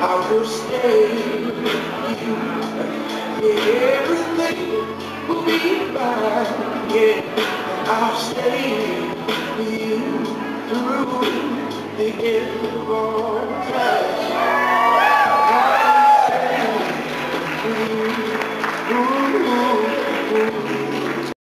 I will stay with you. Yeah, everything will be fine. Yeah, I'll stay with you through the end of all time.